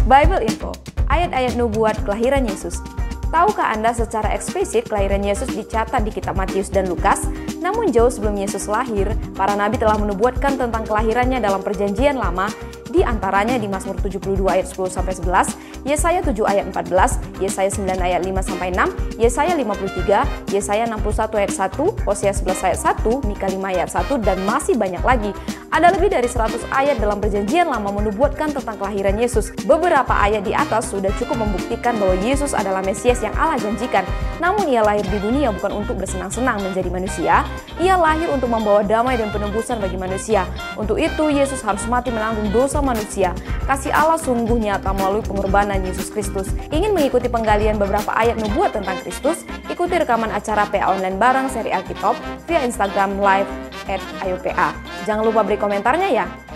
Bible Info, ayat-ayat nubuat kelahiran Yesus. Tahukah Anda secara eksplisit kelahiran Yesus dicatat di kitab Matius dan Lukas? Namun jauh sebelum Yesus lahir, para nabi telah menubuatkan tentang kelahirannya dalam perjanjian lama, di antaranya di Mazmur 72 ayat 10-11, Yesaya 7 ayat 14, Yesaya 9 ayat 5-6, Yesaya 53, Yesaya 61 ayat 1, Hosea 11 ayat 1, Mika 5 ayat 1, dan masih banyak lagi. Ada lebih dari 100 ayat dalam perjanjian lama menubuatkan tentang kelahiran Yesus. Beberapa ayat di atas sudah cukup membuktikan bahwa Yesus adalah Mesias yang Allah janjikan. Namun ia lahir di dunia bukan untuk bersenang-senang menjadi manusia, ia lahir untuk membawa damai dan penebusan bagi manusia. Untuk itu Yesus harus mati menanggung dosa manusia. Kasih Allah sungguh nyata melalui pengorbanan Yesus Kristus. Ingin mengikuti penggalian beberapa ayat nubuat tentang Kristus? Ikuti rekaman acara PA Online Bareng seri Alkitab via Instagram Live @ayopa. Jangan lupa beri komentarnya ya.